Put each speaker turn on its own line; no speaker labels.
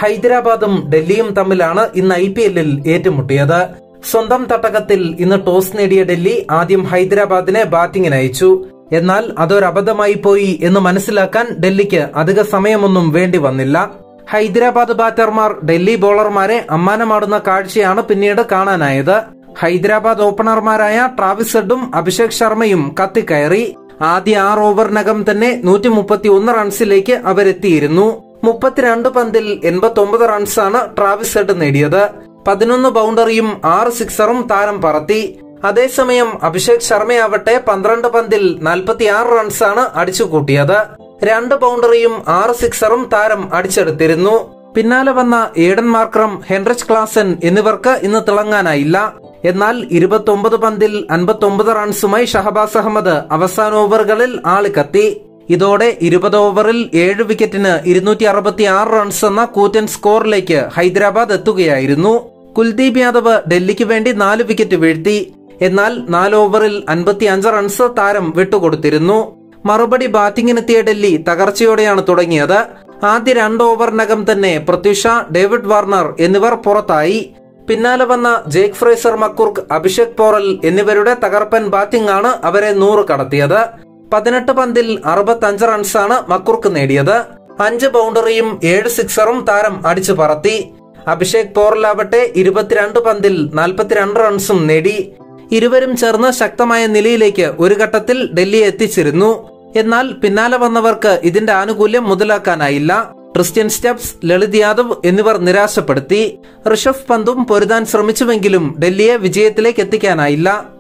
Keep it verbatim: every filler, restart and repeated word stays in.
ഹൈദരാബാദും ഡൽഹിയും തമ്മിലാണ് ഇന്ന് I P എല്ലിൽ ഏറ്റുമുട്ടിയത്. സ്വന്തം തട്ടകത്തിൽ ഇന്ന് ടോസ് നേടിയ ഡൽഹി ആദ്യം ഹൈദരാബാദിനെ ബാറ്റിംഗിന് അയച്ചു. എന്നാൽ അതൊരബദ്ധമായി പോയി എന്ന് മനസ്സിലാക്കാൻ ഡൽഹിക്ക് അധിക സമയമൊന്നും വേണ്ടി വന്നില്ല. ഹൈദരാബാദ് ബാറ്റർമാർ ഡൽഹി ബോളർമാരെ അമ്മാനമാടുന്ന കാഴ്ചയാണ് പിന്നീട് കാണാനായത്. ഹൈദരാബാദ് ഓപ്പണർമാരായ ട്രാവിസ് ഹെഡും അഭിഷേക് ശർമ്മയും കത്തിക്കയറി. ആദ്യ ആറ് ഓവറിനകം തന്നെ നൂറ്റി മുപ്പത്തി ഒന്ന് റൺസിലേക്ക് അവരെത്തിയിരുന്നു. മുപ്പത്തിരണ്ട് പന്തിൽ എൺപത്തി ഒമ്പത് റൺസാണ് ട്രാവിസ് ഹെഡ് നേടിയത്. പതിനൊന്ന് ബൗണ്ടറിയും ആറ് സിക്സറും താരം പറത്തി. അതേസമയം അഭിഷേക് ശർമ്മയാവട്ടെ പന്ത്രണ്ട് പന്തിൽ നാൽപ്പത്തി ആറ് റൺസാണ് അടിച്ചുകൂട്ടിയത്. രണ്ട് ബൗണ്ടറിയും ആറ് സിക്സറും താരം അടിച്ചെടുത്തിരുന്നു. പിന്നാലെ വന്ന ഏഡൻ മാർക്രം, ഹെൻറിച്ച് ക്ലാസൻ എന്നിവർക്ക് ഇന്ന് തിളങ്ങാനായില്ല. എന്നാൽ ഇരുപത്തി ഒമ്പത് പന്തിൽ അൻപത്തി ഒമ്പത് റൺസുമായി ഷഹബാസ് അഹമ്മദ് അവസാന ഓവറുകളിൽ ആളിക്കത്തി. ഇതോടെ ഇരുപത് ഓവറിൽ ഏഴ് വിക്കറ്റിന് ഇരുന്നൂറ്റി അറുപത്തി ആറ് റൺസ് എന്ന കൂറ്റൻ സ്കോറിലേക്ക് ഹൈദരാബാദ് എത്തുകയായിരുന്നു. കുൽദീപ് യാദവ് ഡൽഹിക്ക് വേണ്ടി നാല് വിക്കറ്റ് വീഴ്ത്തി. എന്നാൽ നാല് ഓവറിൽ അൻപത്തി അഞ്ച് റൺസ് താരം വിട്ടുകൊടുത്തിരുന്നു. മറുപടി ബാറ്റിംഗിനെത്തിയ ഡൽഹി തകർച്ചയോടെയാണ് തുടങ്ങിയത്. ആദ്യ രണ്ട് ഓവറിനകം തന്നെ പൃഥ്വി ഷാ, ഡേവിഡ് വാർണർ എന്നിവർ പുറത്തായി. പിന്നാലെ വന്ന ജേക്ക് ഫ്രേസർ മക്കുർക്ക്, അഭിഷേക് പോറൽ എന്നിവരുടെ തകർപ്പൻ ബാറ്റിംഗ് ആണ് അവരെ നൂറ് കടത്തിയത്. പതിനെട്ട് പന്തിൽ അറുപത്തി അഞ്ച് റൺസാണ് മക്കുർക്ക് നേടിയത്. അഞ്ച് ബൗണ്ടറിയും ഏഴ് സിക്സറും താരം അടിച്ചു പറത്തി. അഭിഷേക് പോറലാവട്ടെ ഇരുപത്തിരണ്ട് പന്തിൽ നാൽപ്പത്തിരണ്ട് റൺസും നേടി. ഇരുവരും ചേർന്ന് ശക്തമായ നിലയിലേക്ക് ഒരു ഘട്ടത്തിൽ ഡൽഹിയെ എത്തിച്ചിരുന്നു. എന്നാൽ പിന്നാലെ വന്നവർക്ക് ഇതിന്റെ ആനുകൂല്യം മുതലാക്കാനായില്ല. ക്രിസ്റ്റ്യൻ സ്റ്റെപ്സ്, ലളിത് യാദവ് എന്നിവർ നിരാശപ്പെടുത്തി. ഋഷഭ് പന്തും പൊരുതാൻ ശ്രമിച്ചുവെങ്കിലും ഡൽഹിയെ വിജയത്തിലേക്ക് എത്തിക്കാനായില്ല.